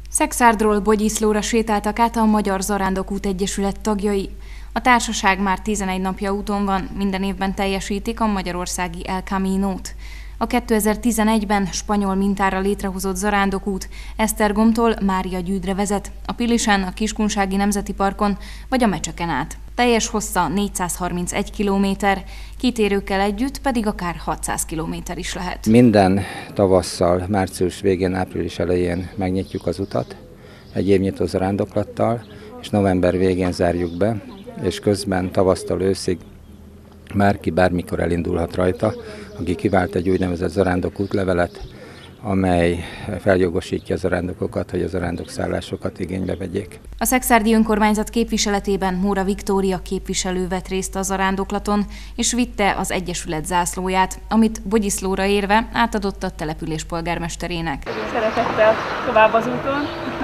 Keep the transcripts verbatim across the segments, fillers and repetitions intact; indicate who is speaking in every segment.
Speaker 1: Szexárdról Bogyiszlóra sétáltak át a Magyar Zarándokút Egyesület tagjai. A társaság már tizenegy napja úton van, minden évben teljesítik a magyarországi El Caminót. A kétezer-tizenegyben spanyol mintára létrehozott zarándokút Esztergomtól Máriagyűdre vezet, a Pilisen, a Kiskunsági Nemzeti Parkon vagy a Mecseken át. Teljes hossza négyszázharmincegy kilométer, kitérőkkel együtt pedig akár hatszáz kilométer is lehet.
Speaker 2: Minden tavasszal, március végén, április elején megnyitjuk az utat egy évnyitó zarándoklattal, és november végén zárjuk be, és közben tavasztól őszig bárki bármikor elindulhat rajta, aki kivált egy úgynevezett zarándok útlevelet, amely feljogosítja a zarándokokat, hogy a zarándokszállásokat igénybe vegyék.
Speaker 1: A szekszárdi önkormányzat képviseletében Móra Viktória képviselő vett részt a zarándoklaton, és vitte az egyesület zászlóját, amit Bogyiszlóra érve átadott a település polgármesterének.
Speaker 3: Szeretettel tovább az úton.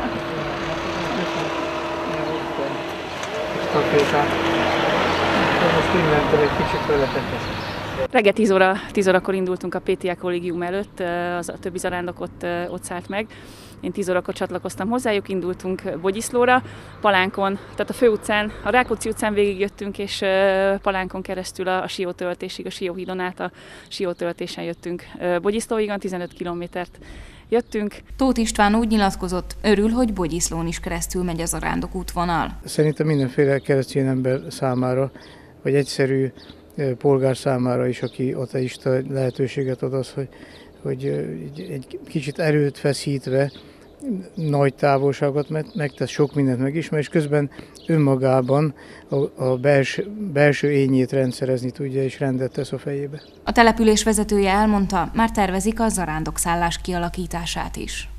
Speaker 3: Reggel tíz óra, tíz órakor indultunk a pé té á kollégium előtt, az a többi zarándok ott, ott szállt meg. Én tíz órakor csatlakoztam hozzájuk, indultunk Bogyiszlóra, Palánkon, tehát a főutcán, a Rákóczi utcán végigjöttünk, és Palánkon keresztül a, a Siótöltésig, a Sióhídon át a Siótöltésen jöttünk Bogyiszlóig, tizenöt kilométert jöttünk.
Speaker 1: Tóth István úgy nyilatkozott, örül, hogy Bogyiszlón is keresztül megy a zarándokútvonal.
Speaker 4: Szerintem mindenféle keresztény ember számára, vagy egyszerű polgár számára is, aki ateista, lehetőséget ad az, hogy, hogy egy kicsit erőt feszítve, nagy távolságot megtesz, sok mindent megismer, és közben önmagában a, a belső, belső ényét rendszerezni tudja, és rendet tesz a fejébe.
Speaker 1: A település vezetője elmondta, már tervezik a zarándokszállás kialakítását is.